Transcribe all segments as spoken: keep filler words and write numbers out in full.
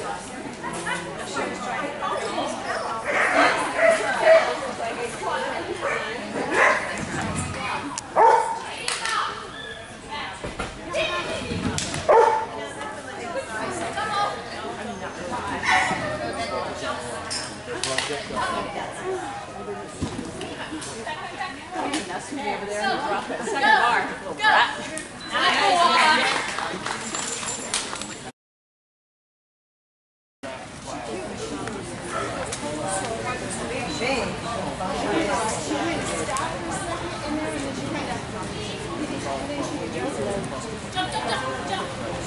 Over there and drop it. Second bar. Little brat. Jump, jump, jump, jump.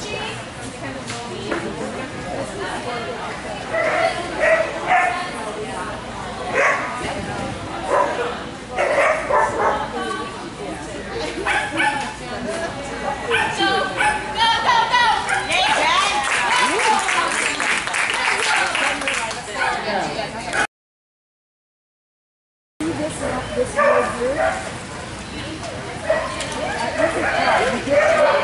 This right here. This is hard. You get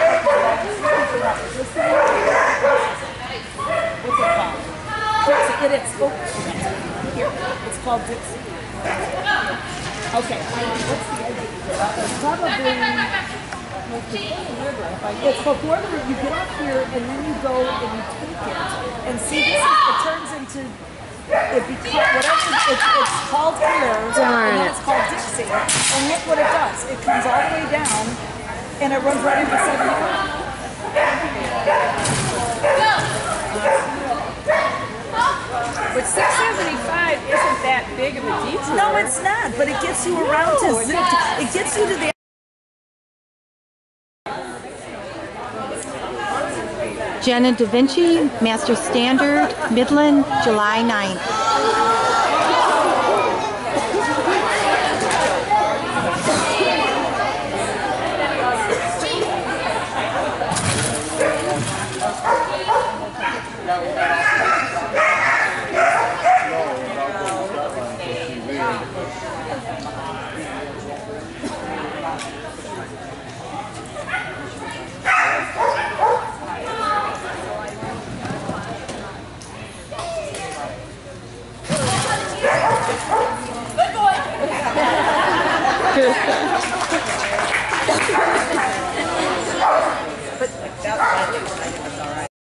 what's it called? Dixie. It is. Oh, here. It's called Dixie. Okay. What's the idea? Probably. It's before the river. You get up here and then you go and you take it. And see, this is, it turns into. It becomes whatever it's, it's called here, and then it's called Dixie. And look what it does. It comes all the way down, and it runs right into seventy-five. But six seventy-five isn't that big of a detour. No, it's not. But it gets you around no, to zip. It gets you to the. Jenna DaVinci, Master Standard, Midland, July ninth. Go, go, go.